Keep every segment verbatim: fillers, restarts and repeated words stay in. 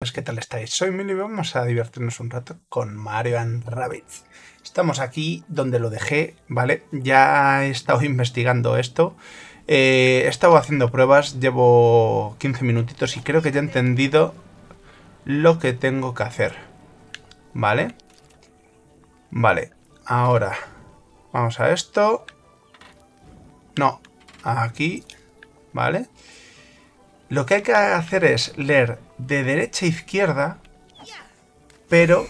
pues ¿qué tal estáis? Soy Mili y vamos a divertirnos un rato con Mario and Rabbids. Estamos aquí donde lo dejé, ¿vale? Ya he estado investigando esto. Eh, he estado haciendo pruebas, llevo quince minutitos y creo que ya he entendido lo que tengo que hacer. ¿Vale? Vale, ahora vamos a esto. No, aquí, ¿vale? Lo que hay que hacer es leer de derecha a izquierda, pero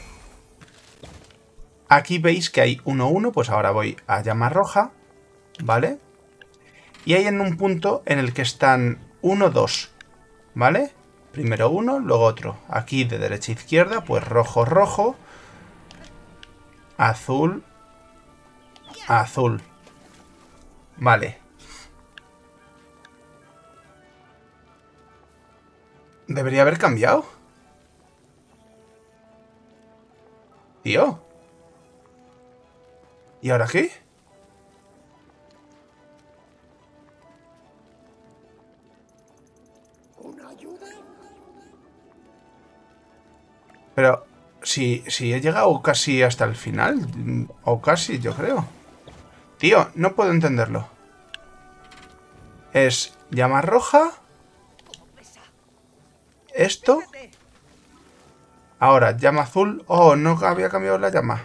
aquí veis que hay uno uno, pues ahora voy a llama roja, ¿vale? Y hay en un punto en el que están uno dos, ¿vale? Primero uno, luego otro. Aquí de derecha a izquierda, pues rojo, rojo, azul, azul. Vale. Debería haber cambiado. Tío. ¿Y ahora qué? ¿Una ayuda? Pero si, si he llegado casi hasta el final. O casi, yo creo. Tío, no puedo entenderlo. Es llama roja. Esto. Ahora, llama azul. Oh, no había cambiado la llama.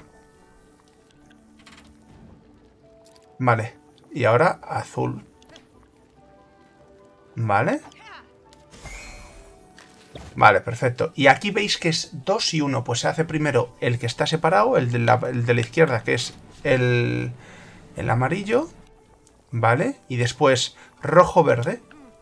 Vale. Y ahora azul. Vale. Vale, perfecto. Y aquí veis que es dos y uno. Pues se hace primero el que está separado, el de la, el de la izquierda, que es el, el amarillo. Vale. Y después rojo-verde.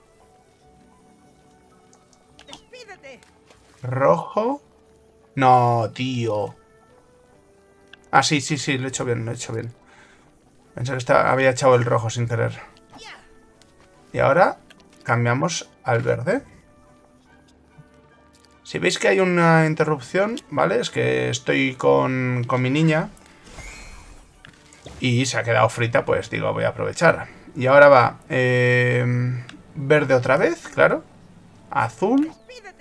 Rojo. No, tío. Ah, sí, sí, sí, lo he hecho bien, lo he hecho bien. Pensé que estaba, había echado el rojo sin querer. Y ahora cambiamos al verde. Si veis que hay una interrupción, ¿vale? Es que estoy con, con mi niña y se ha quedado frita, pues digo, voy a aprovechar. Y ahora va eh, verde otra vez, claro. Azul.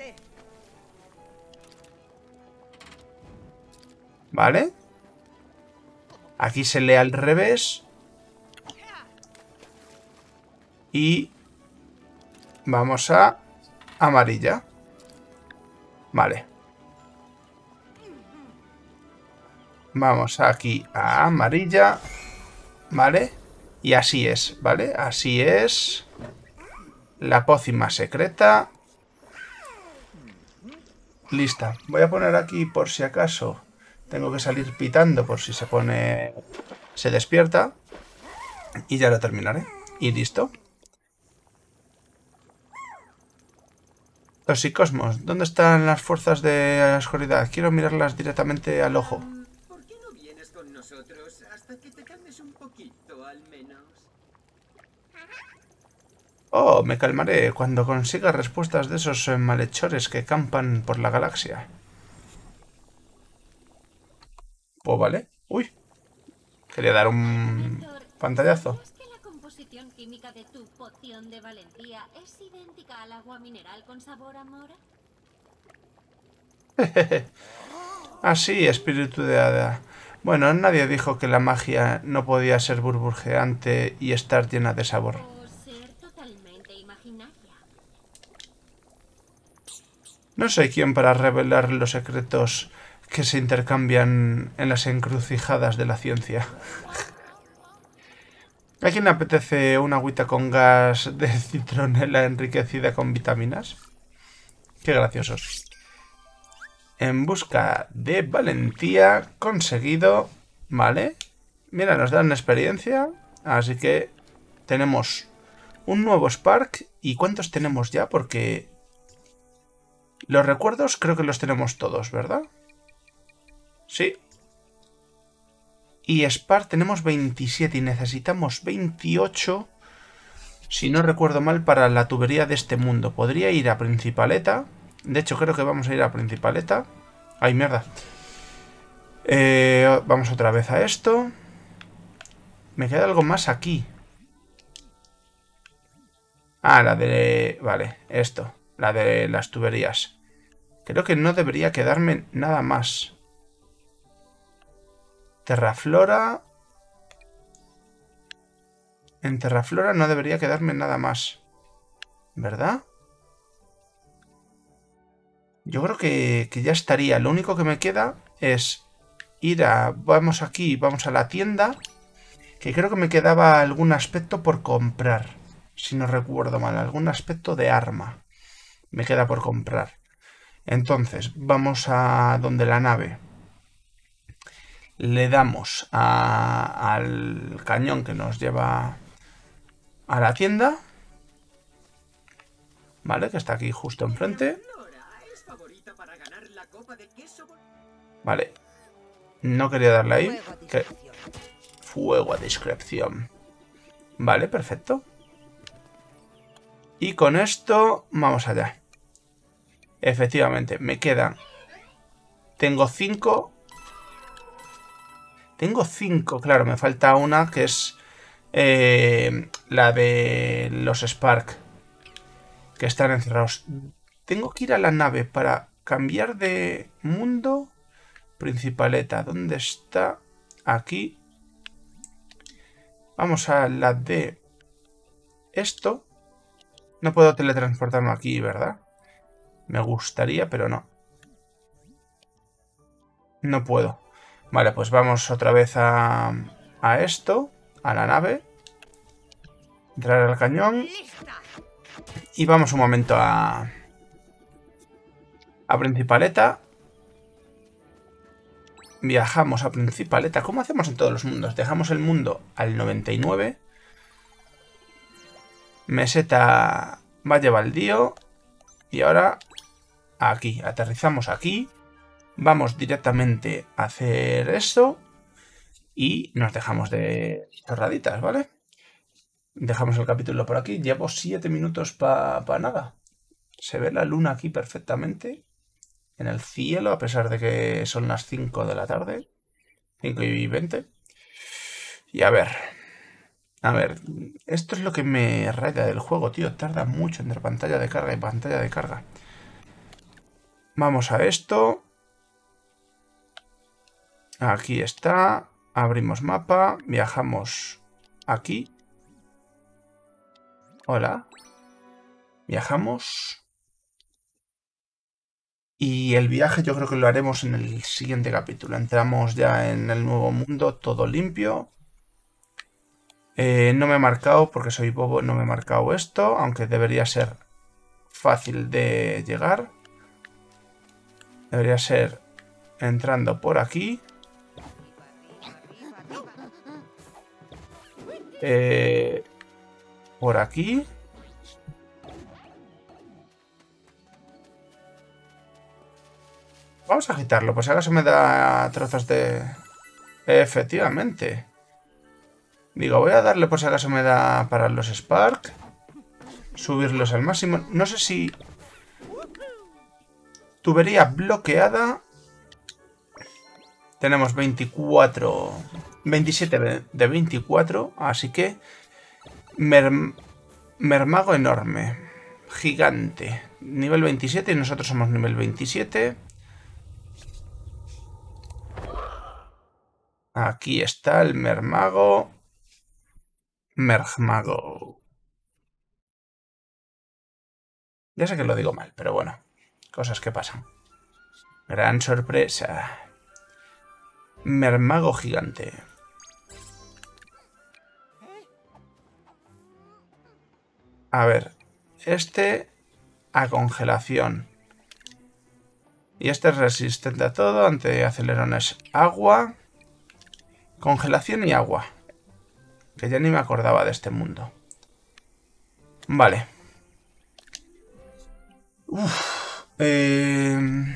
Vale. Aquí se lee al revés. Y vamos a amarilla. Vale. Vamos aquí a amarilla. Vale. Y así es, ¿vale? Así es. La pócima secreta. Lista. Voy a poner aquí por si acaso. Tengo que salir pitando por si se pone... Se despierta. Y ya lo terminaré. Y listo. Toxicosmos, ¿dónde están las fuerzas de la oscuridad? Quiero mirarlas directamente al ojo. ¿Por qué no vienes con nosotros hasta que te calmes un poquito, al menos? Oh, me calmaré cuando consiga respuestas de esos eh, malhechores que campan por la galaxia. Pues vale. Uy. Quería dar un pantallazo. ¿Sabías que la composición química de tu poción de valentía es idéntica al agua mineral con sabor a mora? Así, espíritu de hada. Bueno, nadie dijo que la magia no podía ser burbujeante y estar llena de sabor. O ser totalmente imaginaria. No soy quien para revelar los secretos que se intercambian en las encrucijadas de la ciencia. ¿A quién le apetece una agüita con gas de citronela enriquecida con vitaminas? Qué graciosos. En busca de valentía conseguido. Vale. Mira, nos dan experiencia. Así que tenemos un nuevo Spark. ¿Y cuántos tenemos ya? Porque los recuerdos creo que los tenemos todos, ¿verdad? Sí. Y Spark tenemos veintisiete y necesitamos veintiocho, si no recuerdo mal, para la tubería de este mundo. Podría ir a Principaleta. De hecho, creo que vamos a ir a Principaleta. ¡Ay, mierda! Eh, vamos otra vez a esto. Me queda algo más aquí. Ah, la de... Vale, esto. La de las tuberías. Creo que no debería quedarme nada más. Terraflora. En Terraflora no debería quedarme nada más. ¿Verdad? Yo creo que, que ya estaría. Lo único que me queda es ir a... Vamos aquí, vamos a la tienda. Que creo que me quedaba algún aspecto por comprar. Si no recuerdo mal, algún aspecto de arma. Me queda por comprar. Entonces, vamos a donde la nave. Le damos a, al cañón que nos lleva a la tienda. Vale, que está aquí justo enfrente. Vale. No quería darle ahí. Que... Fuego a discreción. Vale, perfecto. Y con esto vamos allá. Efectivamente, me quedan... Tengo cinco. Tengo cinco, claro, me falta una que es eh, la de los Spark. Que están encerrados. Tengo que ir a la nave para cambiar de mundo. Principaleta, ¿dónde está? Aquí. Vamos a la de esto. No puedo teletransportarme aquí, ¿verdad? Me gustaría, pero no. No puedo. Vale, pues vamos otra vez a, a esto. A la nave. Entrar al cañón. Y vamos un momento a... A Principaleta. Viajamos a Principaleta. ¿Cómo hacemos en todos los mundos? Dejamos el mundo al noventa y nueve. Meseta Valle Baldío. Y ahora aquí. Aterrizamos aquí. Vamos directamente a hacer esto. Y nos dejamos de chorraditas, ¿vale? Dejamos el capítulo por aquí. Llevo siete minutos para pa nada. Se ve la luna aquí perfectamente. En el cielo, a pesar de que son las cinco de la tarde. cinco y veinte. Y a ver. A ver. Esto es lo que me raya del juego, tío. Tarda mucho entre pantalla de carga y pantalla de carga. Vamos a esto. Aquí está. Abrimos mapa. Viajamos aquí. Hola. Viajamos. Y el viaje yo creo que lo haremos en el siguiente capítulo. Entramos ya en el nuevo mundo, todo limpio. Eh, no me he marcado, porque soy bobo, no me he marcado esto. Aunque debería ser fácil de llegar. Debería ser entrando por aquí. Eh, por aquí. Vamos a agitarlo, por si acaso me da trozos de... Efectivamente. Digo, voy a darle por si acaso me da para los Spark. Subirlos al máximo. No sé si... Tubería bloqueada. Tenemos veinticuatro... veintisiete de veinticuatro. Así que... Mer... Mermago enorme. Gigante. Nivel veintisiete y nosotros somos nivel veintisiete. Aquí está el Mermago. Mermago. Ya sé que lo digo mal, pero bueno. Cosas que pasan. Gran sorpresa. Mermago gigante. A ver. Este a congelación. Y este es resistente a todo. Antiacelerones agua. Congelación y agua. Que ya ni me acordaba de este mundo. Vale. Uf, eh...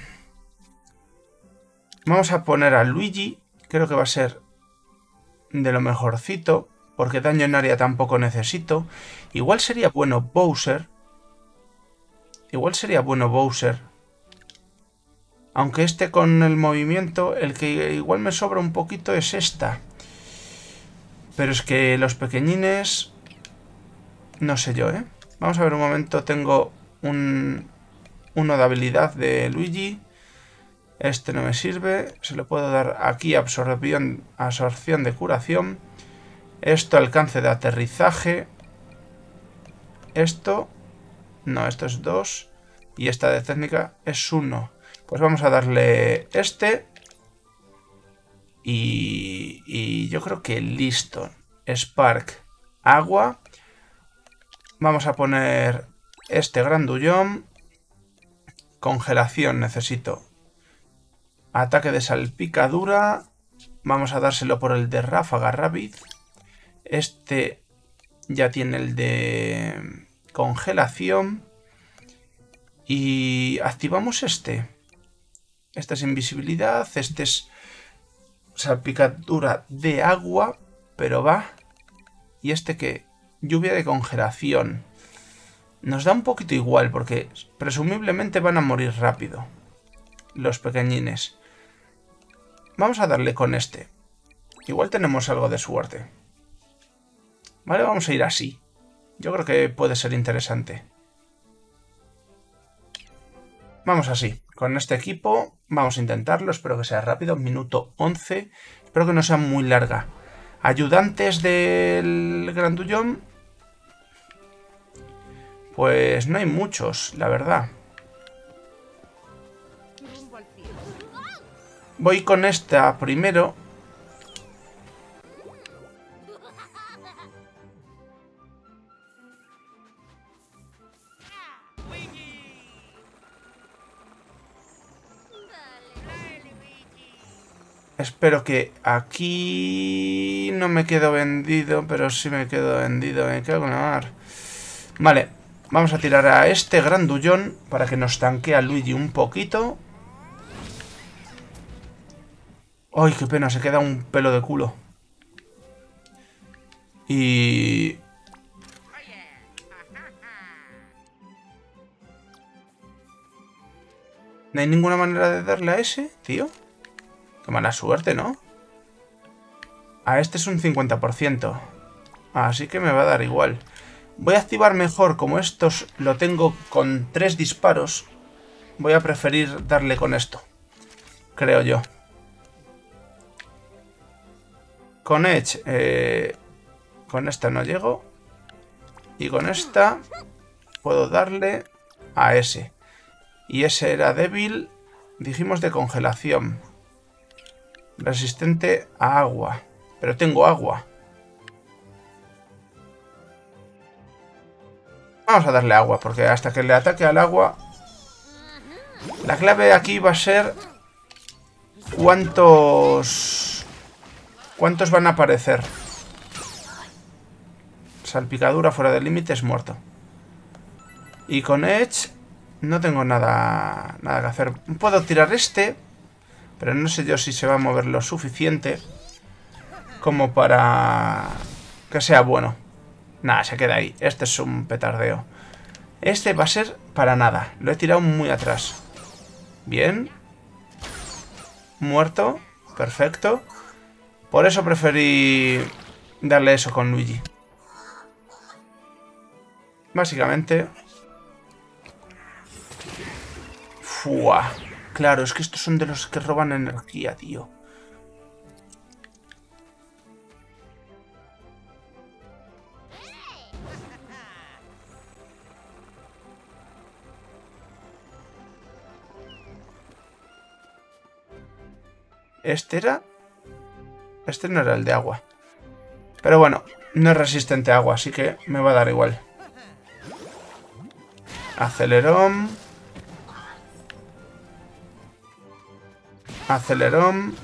Vamos a poner a Luigi. Creo que va a ser de lo mejorcito. Porque daño en área tampoco necesito. Igual sería bueno Bowser. Igual sería bueno Bowser. Aunque este con el movimiento, el que igual me sobra un poquito es esta. Pero es que los pequeñines... No sé yo, ¿eh? Vamos a ver un momento. Tengo un... Uno de habilidad de Luigi. Este no me sirve. Se le puedo dar aquí absorción, absorción de curación. Esto alcance de aterrizaje. Esto... No, esto es dos. Y esta de técnica es uno. Pues vamos a darle este. Y, y yo creo que listo. Spark, agua. Vamos a poner este grandullón. Congelación necesito. Ataque de salpicadura. Vamos a dárselo por el de ráfaga rápid. Este ya tiene el de congelación. Y activamos este. Este es invisibilidad. Este es salpicadura de agua. Pero va. Y este que lluvia de congelación. Nos da un poquito igual porque presumiblemente van a morir rápido los pequeñines. Vamos a darle con este. Igual tenemos algo de suerte. Vale, vamos a ir así. Yo creo que puede ser interesante. Vamos así. Con este equipo vamos a intentarlo. Espero que sea rápido. Minuto once. Espero que no sea muy larga. Ayudantes del grandullón. Pues no hay muchos, la verdad. Voy con esta primero. Espero que aquí no me quedo vendido, pero sí me quedo vendido. Me cago en la mar. Vale, vamos a tirar a este grandullón para que nos tanquee a Luigi un poquito. ¡Ay, qué pena! Se queda un pelo de culo. Y... ¿no hay ninguna manera de darle a ese, tío? Qué mala suerte, ¿no? A este es un cincuenta por ciento. Así que me va a dar igual. Voy a activar mejor, como estos lo tengo con tres disparos. Voy a preferir darle con esto. Creo yo. Con Edge, eh, con esta no llego. Y con esta puedo darle a ese. Y ese era débil, dijimos, de congelación. Resistente a agua. Pero tengo agua. Vamos a darle agua, porque hasta que le ataque al agua... La clave aquí va a ser... ¿Cuántos... ¿Cuántos van a aparecer? Salpicadura fuera de límites, muerto. Y con Edge no tengo nada, nada que hacer. Puedo tirar este, pero no sé yo si se va a mover lo suficiente como para que sea bueno. Nada, se queda ahí. Este es un petardeo. Este va a ser para nada. Lo he tirado muy atrás. Bien. Muerto. Perfecto. Por eso preferí darle eso con Luigi. Básicamente. Fua. Claro, es que estos son de los que roban energía, tío. Este era... Este no era el de agua. Pero bueno, no es resistente a agua, así que me va a dar igual. Acelerón. Acelerón.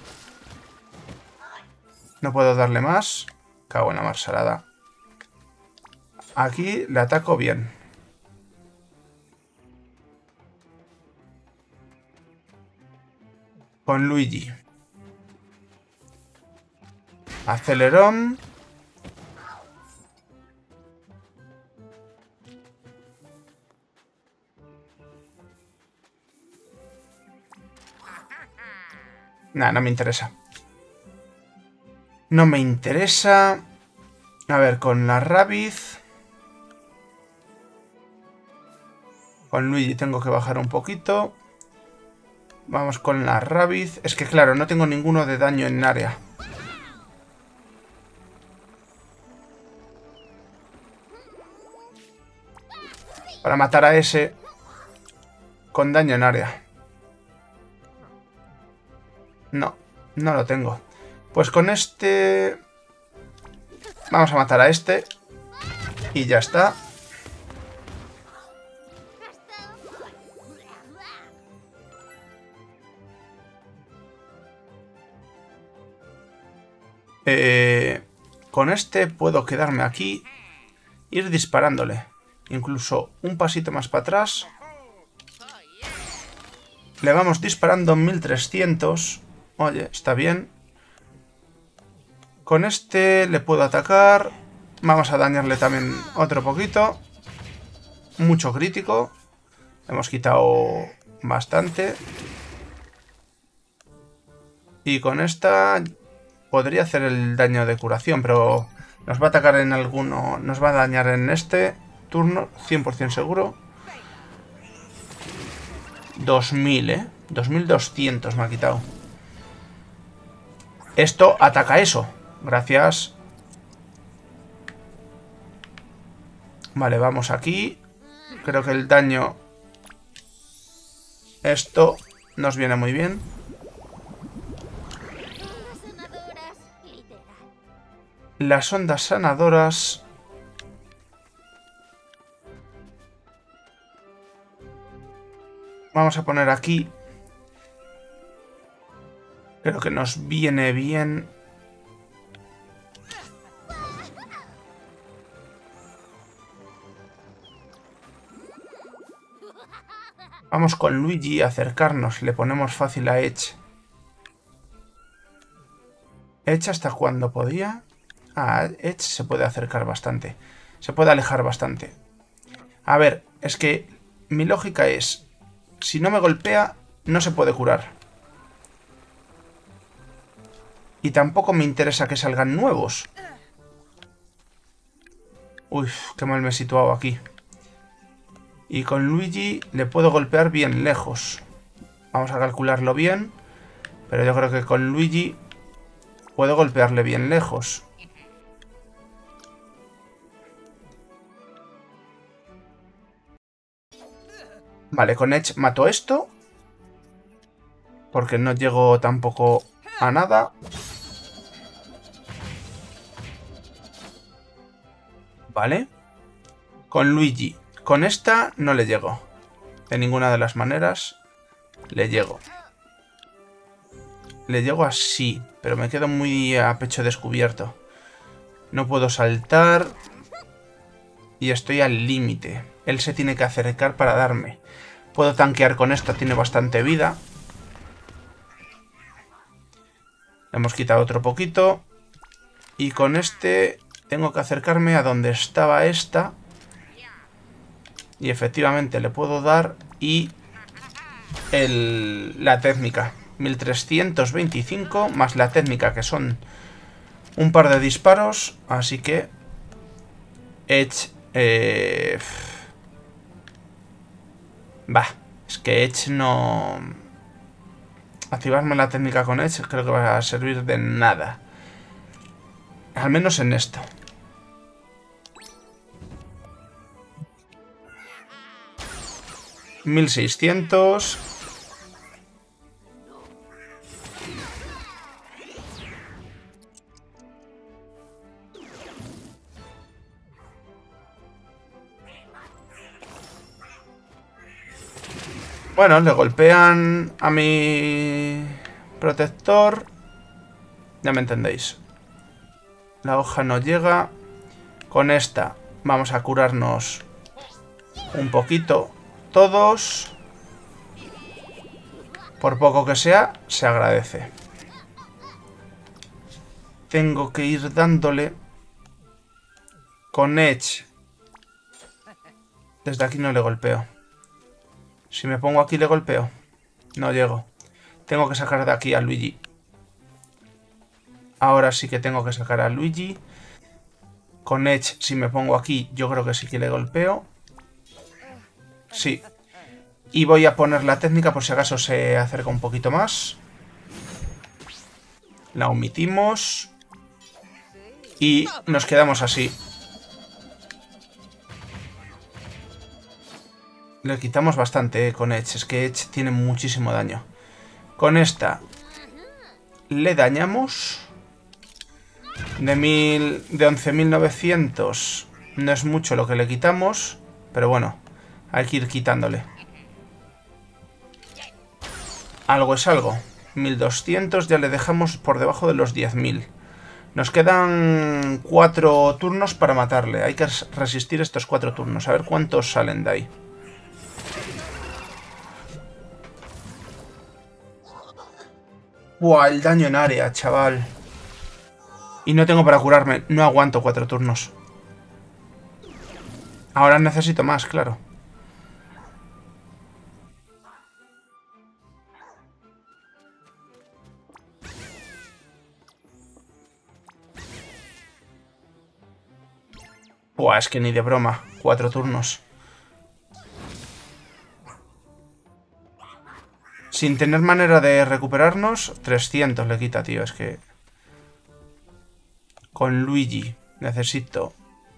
No puedo darle más. Cago en la mar salada. Aquí le ataco bien. Con Luigi. Acelerón. Nah, no me interesa. No me interesa. A ver, con la Rabbids. Con Luigi tengo que bajar un poquito. Vamos con la Rabbids. Es que claro, no tengo ninguno de daño en área. Para matar a ese con daño en área. No, no lo tengo. Pues con este... Vamos a matar a este. Y ya está. Eh, con este puedo quedarme aquí. Ir disparándole. Incluso un pasito más para atrás. Le vamos disparando mil trescientos. Oye, está bien. Con este le puedo atacar. Vamos a dañarle también otro poquito. Mucho crítico. Hemos quitado bastante. Y con esta podría hacer el daño de curación, pero nos va a atacar en alguno. Nos va a dañar en este turno, cien por cien seguro. dos mil, ¿eh? dos mil doscientos me ha quitado. Esto ataca eso. Gracias. Vale, vamos aquí. Creo que el daño... Esto nos viene muy bien. Las ondas sanadoras... Vamos a poner aquí. Creo que nos viene bien. Vamos con Luigi a acercarnos. Le ponemos fácil a Edge. Edge hasta cuando podía. Ah, Edge se puede acercar bastante. Se puede alejar bastante. A ver, es que mi lógica es... Si no me golpea, no se puede curar. Y tampoco me interesa que salgan nuevos. Uy, qué mal me he situado aquí. Y con Luigi le puedo golpear bien lejos. Vamos a calcularlo bien. Pero yo creo que con Luigi puedo golpearle bien lejos. Vale, con Edge mato esto. Porque no llego tampoco a nada. Vale. Con Luigi. Con esta no le llego. De ninguna de las maneras le llego. Le llego así. Pero me quedo muy a pecho descubierto. No puedo saltar. Y estoy al límite. Él se tiene que acercar para darme. Puedo tanquear con esta, tiene bastante vida. Le hemos quitado otro poquito. Y con este tengo que acercarme a donde estaba esta. Y efectivamente le puedo dar. Y el, la técnica. mil trescientos veinticinco más la técnica, que son un par de disparos. Así que Edge... Eh, Va, es que Edge no... Activarme la técnica con Edge creo que va a servir de nada. Al menos en esto. mil seiscientos. Bueno, le golpean a mi protector. Ya me entendéis. La hoja no llega. Con esta vamos a curarnos un poquito todos. Por poco que sea, se agradece. Tengo que ir dándole con Edge. Desde aquí no le golpeo. Si me pongo aquí le golpeo. No llego. Tengo que sacar de aquí a Luigi. Ahora sí que tengo que sacar a Luigi. Con Edge, si me pongo aquí, yo creo que sí que le golpeo. Sí. Y voy a poner la técnica por si acaso se acerca un poquito más. La omitimos. Y nos quedamos así. Le quitamos bastante eh, con Edge. Es que Edge tiene muchísimo daño. Con esta le dañamos. De, mil, de once mil novecientos no es mucho lo que le quitamos. Pero bueno, hay que ir quitándole. Algo es algo. mil doscientos ya le dejamos por debajo de los diez mil. Nos quedan cuatro turnos para matarle. Hay que resistir estos cuatro turnos. A ver cuántos salen de ahí. Buah, el daño en área, chaval. Y no tengo para curarme. No aguanto cuatro turnos. Ahora necesito más, claro. Buah, es que ni de broma. Cuatro turnos. Sin tener manera de recuperarnos, trescientos le quita, tío. Es que... Con Luigi necesito...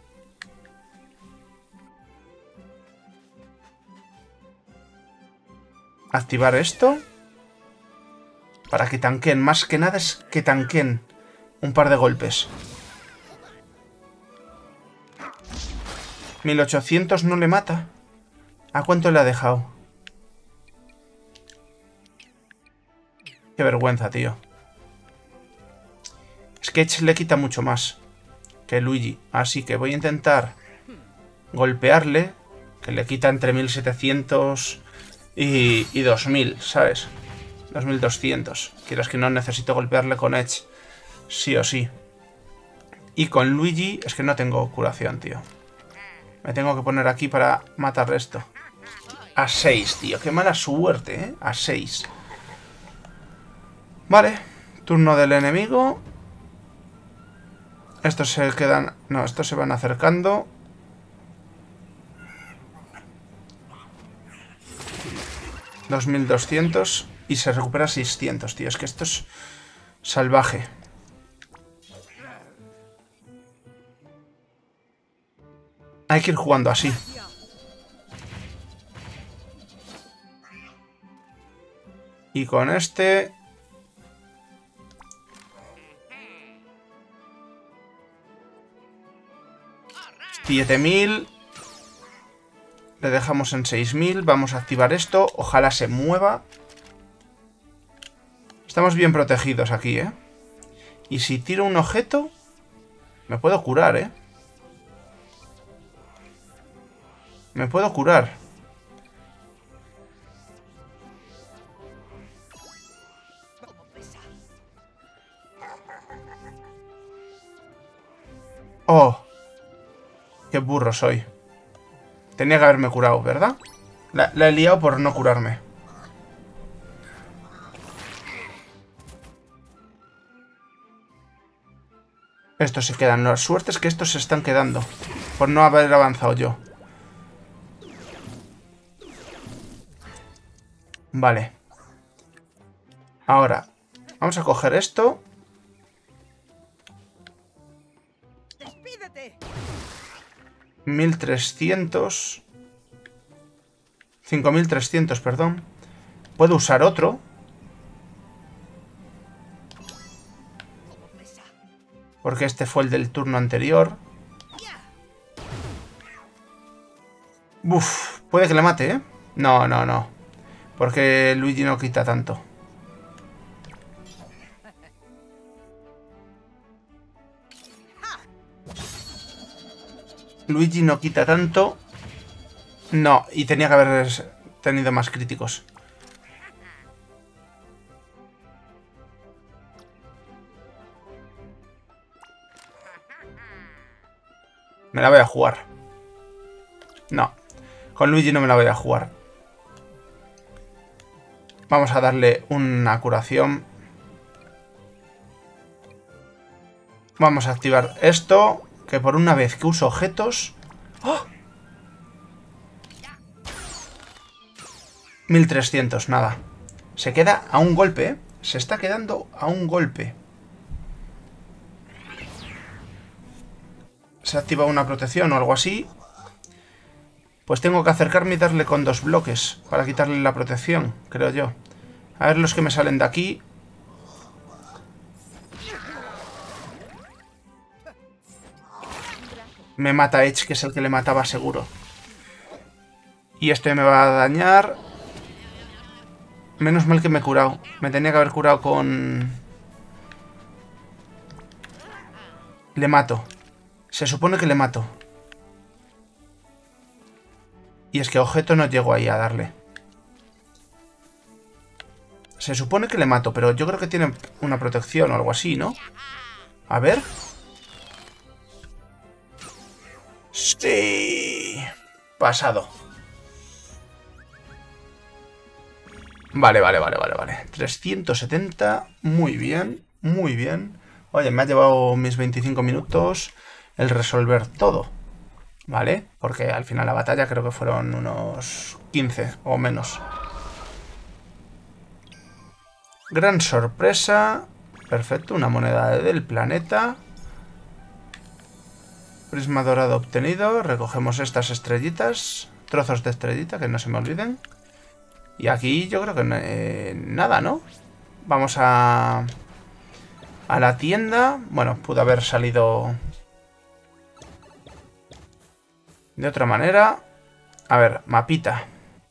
Activar esto. Para que tanquen. Más que nada es que tanquen un par de golpes. mil ochocientos no le mata. ¿A cuánto le ha dejado? Qué vergüenza, tío. Sketch le quita mucho más que Luigi. Así que voy a intentar golpearle. Que le quita entre mil setecientos y, y dos mil, ¿sabes? dos mil doscientos. Quieras que no, necesito golpearle con Edge. Sí o sí. Y con Luigi es que no tengo curación, tío. Me tengo que poner aquí para matar esto. A seis, tío. Qué mala suerte, ¿eh? A seis. Vale. Turno del enemigo. Estos se quedan... No, estos se van acercando. dos mil doscientos. Y se recupera seiscientos, tío. Es que esto es salvaje. Hay que ir jugando así. Y con este... siete mil. Le dejamos en seis mil. Vamos a activar esto. Ojalá se mueva. Estamos bien protegidos aquí, ¿eh? Y si tiro un objeto... Me puedo curar, ¿eh? Me puedo curar. Oh. Qué burro soy. Tenía que haberme curado, ¿verdad? La, la he liado por no curarme. Estos se quedan. La suerte es que estos se están quedando. Por no haber avanzado yo. Vale. Ahora, vamos a coger esto. mil trescientos. cinco mil trescientos, perdón. Puedo usar otro. Porque este fue el del turno anterior. Uf, puede que le mate, ¿eh? No, no, no. Porque Luigi no quita tanto. Luigi no quita tanto. No, y tenía que haber tenido más críticos. Me la voy a jugar. No, con Luigi no me la voy a jugar. Vamos a darle una curación. Vamos a activar esto. Que por una vez que uso objetos... ¡Oh! mil trescientos, nada. Se queda a un golpe, ¿eh? Se está quedando a un golpe. Se ha activado una protección o algo así. Pues tengo que acercarme y darle con dos bloques para quitarle la protección, creo yo. A ver los que me salen de aquí. Me mata Edge, que es el que le mataba seguro. Y este me va a dañar. Menos mal que me he curado. Me tenía que haber curado con... Le mato. Se supone que le mato. Y es que objeto no llego ahí a darle. Se supone que le mato, pero yo creo que tiene una protección o algo así, ¿no? A ver. Sí. Pasado. Vale, vale, vale, vale, vale. trescientos setenta. Muy bien, muy bien. Oye, me ha llevado mis veinticinco minutos el resolver todo. ¿Vale? Porque al final la batalla creo que fueron unos quince o menos. Gran sorpresa. Perfecto, una moneda del planeta. Prisma dorado obtenido. Recogemos estas estrellitas. Trozos de estrellita, que no se me olviden. Y aquí yo creo que eh, nada, ¿no? Vamos a... A la tienda. Bueno, pudo haber salido... De otra manera. A ver, mapita.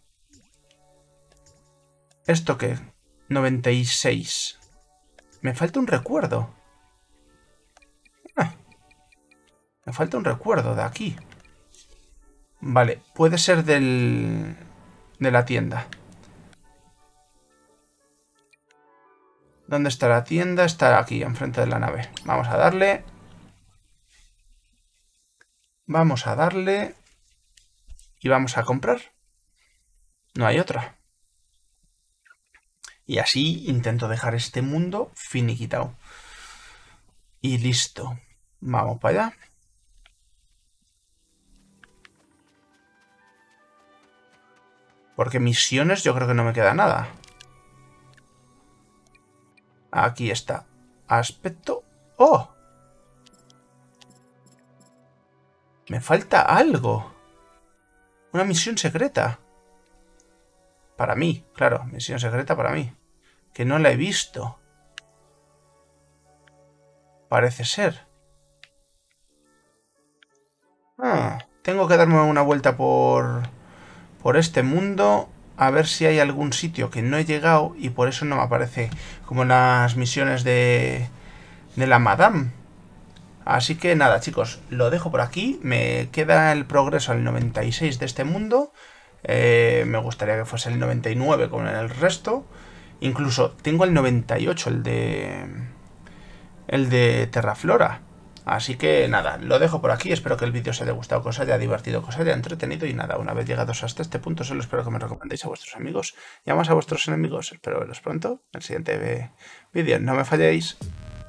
¿Esto qué? noventa y seis. Me falta un recuerdo. Ah, me falta un recuerdo de aquí. Vale, puede ser del... De la tienda. ¿Dónde está la tienda? Está aquí, enfrente de la nave. Vamos a darle... Vamos a darle... Y vamos a comprar. No hay otra. Y así intento dejar este mundo finiquitado. Y listo. Vamos para allá. Porque misiones yo creo que no me queda nada. Aquí está. Aspecto... ¡Oh! Me falta algo. Una misión secreta. Para mí, claro. Misión secreta para mí. Que no la he visto. Parece ser. Ah, tengo que darme una vuelta por... Por este mundo. A ver si hay algún sitio que no he llegado. Y por eso no me aparece como en las misiones de... De la Madame. Así que nada, chicos, lo dejo por aquí. Me queda el progreso al noventa y seis de este mundo. Eh, me gustaría que fuese el noventa y nueve como en el resto. Incluso tengo el noventa y ocho, el de... El de Terraflora. Así que nada, lo dejo por aquí. Espero que el vídeo os haya gustado, que os haya divertido, que os haya entretenido. Y nada, una vez llegados hasta este punto, solo espero que me recomendéis a vuestros amigos y además a vuestros enemigos. Espero veros pronto en el siguiente vídeo. No me falléis.